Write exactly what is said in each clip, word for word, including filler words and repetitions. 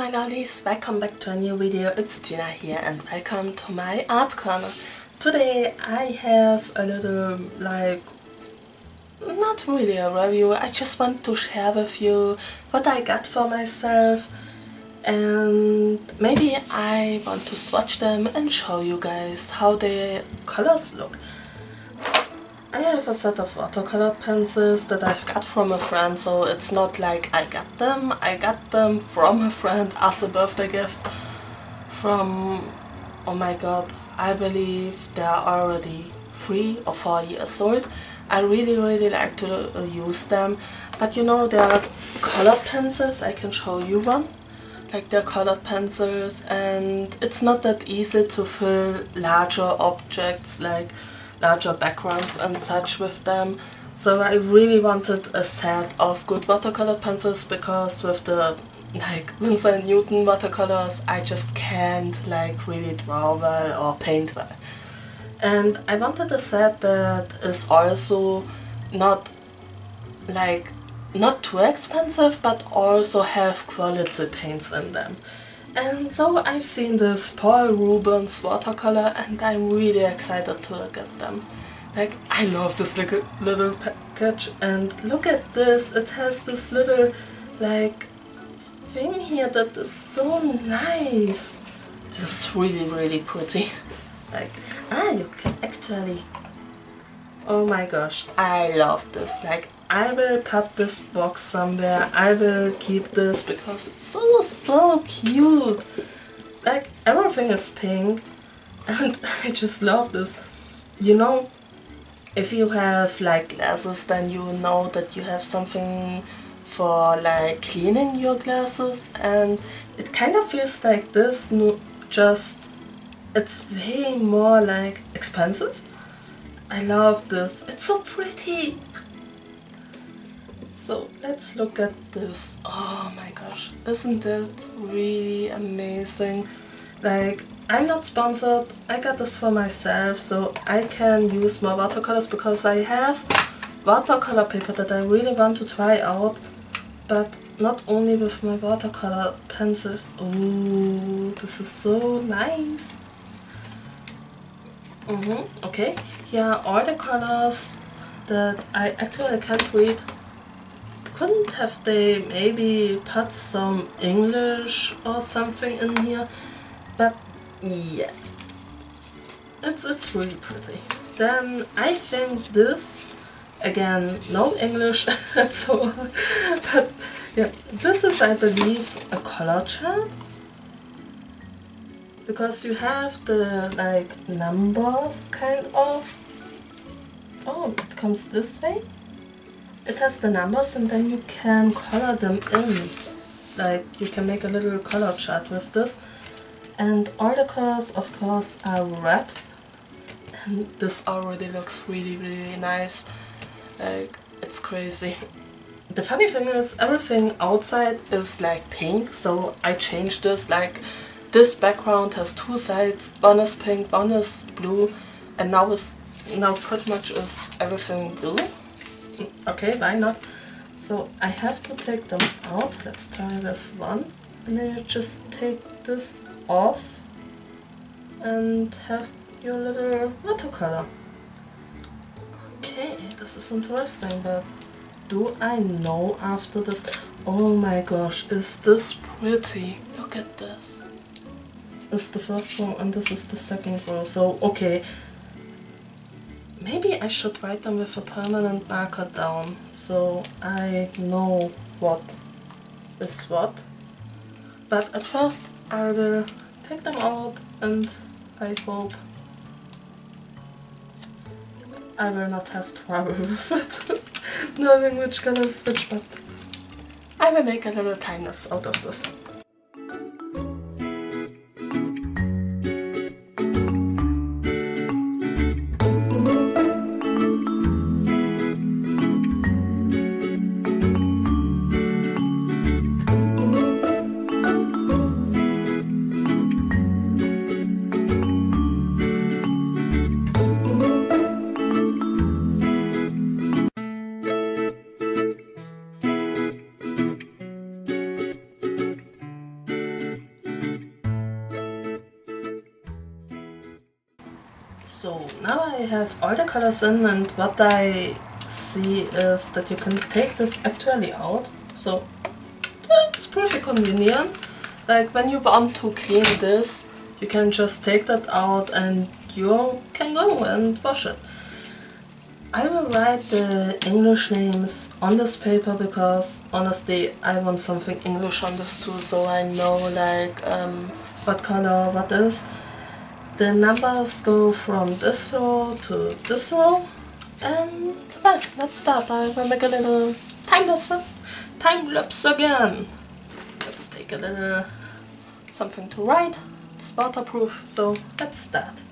my lovelies, welcome back to a new video. It's Gina here and welcome to my art corner. Today I have a little, like, not really a review, I just want to share with you what I got for myself, and maybe I want to swatch them and show you guys how the colors look. I have a set of watercolor pencils that I've got from a friend, so it's not like I got them. I got them from a friend as a birthday gift from, oh my god, I believe they are already three or four years old. I really really like to uh, use them, but you know, they are colored pencils. I can show you one. Like, they're colored pencils and it's not that easy to fill larger objects, like larger backgrounds and such with them. So I really wanted a set of good watercolor pencils, because with the like Winsor and Newton watercolors I just can't like really draw well or paint well. And I wanted a set that is also not like not too expensive, but also have quality paints in them. And so I've seen this Paul Rubens watercolor and I'm really excited to look at them. Like, I love this little, little package, and look at this, it has this little like thing here that is so nice. This is really really pretty. Like, ah, you can actually, oh my gosh, I love this. Like, I will put this box somewhere, I will keep this because it's so so cute. Like, everything is pink and I just love this. You know, if you have like glasses, then you know that you have something for like cleaning your glasses, and it kind of feels like this, no, just it's way more like expensive. I love this, it's so pretty. So let's look at this. Oh my gosh, isn't it really amazing? Like, I'm not sponsored, I got this for myself, so I can use more watercolors because I have watercolor paper that I really want to try out, but not only with my watercolor pencils. Oh, this is so nice. Mm-hmm. Okay, here are all the colors that I actually can't read. Couldn't have they maybe put some English or something in here? But yeah, it's, it's really pretty. Then I think this, again, no English at all, but yeah, this is, I believe, a color chart, because you have the like numbers kind of. Oh, it comes this way. It has the numbers and then you can color them in. Like, you can make a little color chart with this. And all the colors, of course, are wrapped. And this already looks really, really nice. Like, it's crazy. The funny thing is, everything outside is like pink, so I changed this. Like, this background has two sides. One is pink, one is blue, and now is now pretty much is everything blue. Okay, why not? So I have to take them out. Let's try with one. And then you just take this off and have your little watercolor. Okay, this is interesting, but do I know after this? Oh my gosh, is this pretty? Look at this. This is the first row and this is the second row. So, okay. Maybe I should write them with a permanent marker down, so I know what is what. But at first I will take them out and I hope I will not have trouble with it, knowing which color is which, but I will make a little time lapse out of this. So now I have all the colors in, and what I see is that you can take this actually out, so it's pretty convenient. Like when you want to clean this, you can just take that out and you can go and wash it. I will write the English names on this paper because honestly I want something English on this too, so I know like um, what color what is. The numbers go from this row to this row, and well, let's start. I will make a little time lapse, time lapse again. Let's take a little something to write. It's waterproof, so let's start.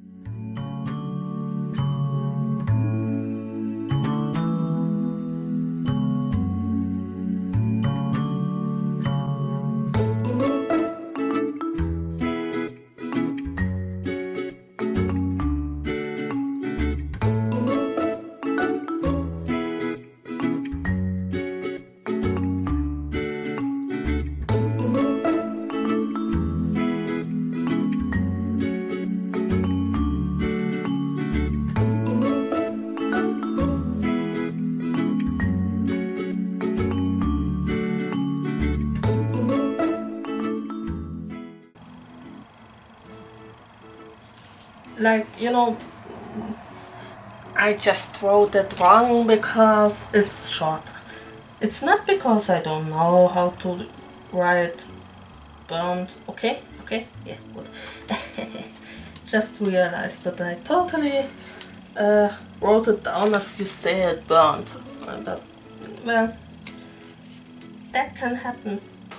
Like, you know, I just wrote it wrong because it's shorter. It's not because I don't know how to write burnt. Okay, okay, yeah, good. Just realized that I totally uh, wrote it down as you say it, burnt. But, well, that can happen.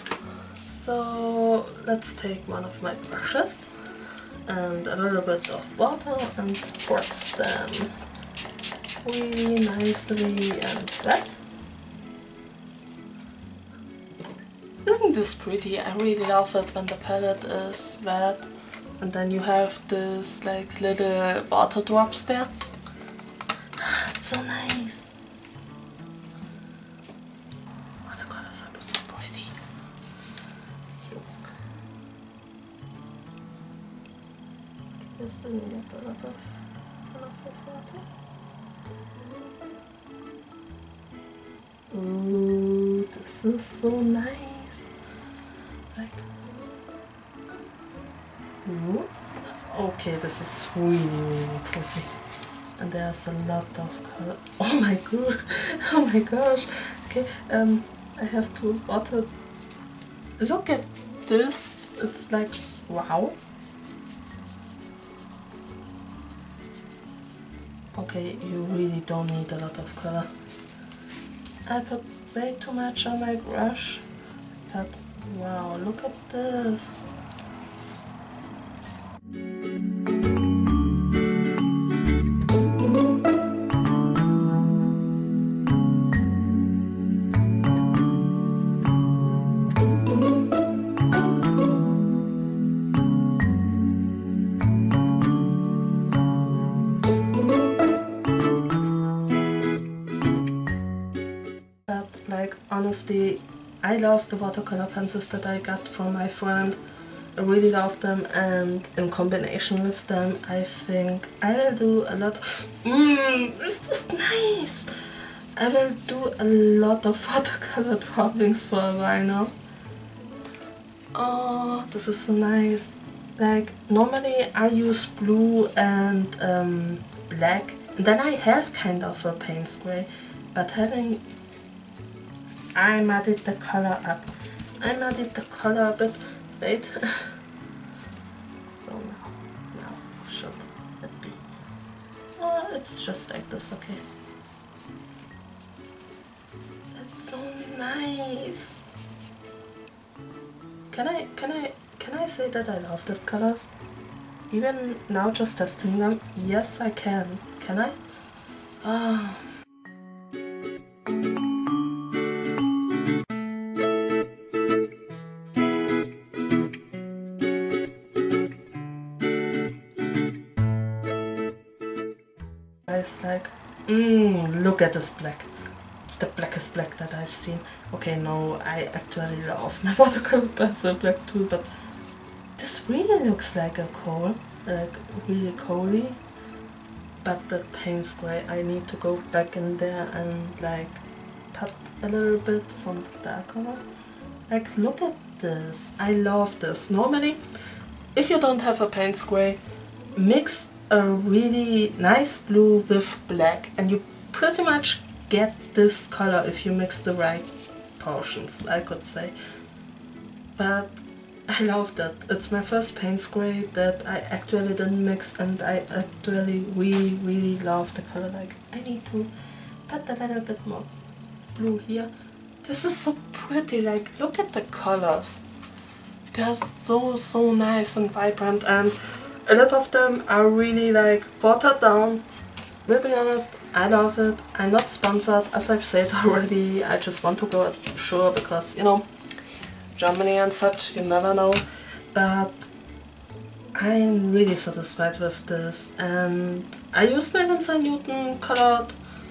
So, let's take one of my brushes and a little bit of water and spritz them really nicely and wet. Isn't this pretty? I really love it when the palette is wet and then you have this like little water drops there. It's so nice. Watercolors are so pretty. So just didn't get a lot of, a lot of water. Ooh, this is so nice. Like, ooh. Okay, this is really, really pretty. And there's a lot of color. Oh my god! Oh my gosh! Okay, um, I have to water. Look at this. It's like wow. Okay, you really don't need a lot of color. I put way too much on my brush, but wow, look at this. Like, honestly, I love the watercolor pencils that I got from my friend. I really love them, and in combination with them I think I will do a lot. Mmm, is this nice? I will do a lot of watercolor drawings for a while now. Oh, this is so nice. Like, normally I use blue and um, black, and then I have kind of a paint spray, but having I muddied the color up. I muddied the color a bit. Wait. So now, now should it be? Uh, it's just like this, okay. It's so nice. Can I, can I, can I say that I love these colors? Even now, just testing them. Yes, I can. Can I? Ah. It's like, mmm, look at this black. It's the blackest black that I've seen. Okay, no, I actually love my watercolor pencil black too, but this really looks like a coal, like really coaly. but the paint spray, I need to go back in there and like put a little bit from the darker one. Like, look at this. I love this. Normally, if you don't have a paint spray, mix a really nice blue with black and you pretty much get this color if you mix the right portions, I could say. But I love that. It's my first paint spray that I actually didn't mix, and I actually really really love the color. Like, I need to put a little bit more blue here. This is so pretty. Like, look at the colors. They're so so nice and vibrant, and a lot of them are really like watered down. We'll be honest, I love it. I'm not sponsored, as I've said already. I just want to go sure because, you know, Germany and such, you never know. But I'm really satisfied with this, and I used my Winsor and Newton colored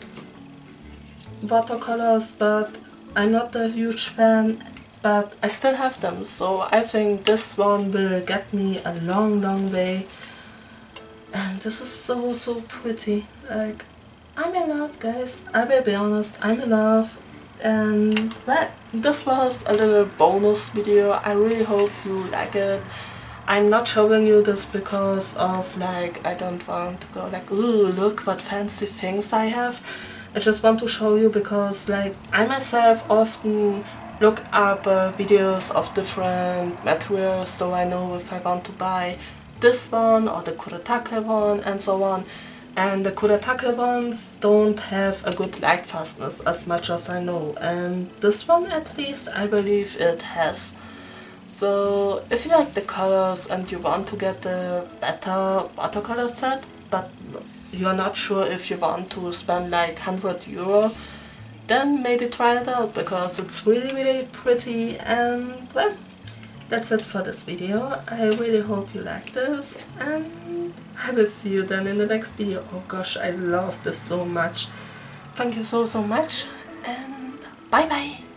watercolors, but I'm not a huge fan, but I still have them, so I think this one will get me a long long way. And this is so so pretty. Like, I'm in love, guys. I will be honest, I'm in love. And well, this was a little bonus video. I really hope you like it. I'm not showing you this because of like, I don't want to go like, ooh, look what fancy things I have. I just want to show you because like, I myself often look up uh, videos of different materials, so I know if I want to buy this one or the Kuretake one and so on. And the Kuretake ones don't have a good light fastness, as much as I know, and this one at least I believe it has. So if you like the colors and you want to get a better watercolor set, but you're not sure if you want to spend like one hundred euro, then maybe try it out because it's really really pretty. And well, that's it for this video. I really hope you like this, and I will see you then in the next video. Oh gosh, I love this so much. Thank you so so much, and bye bye.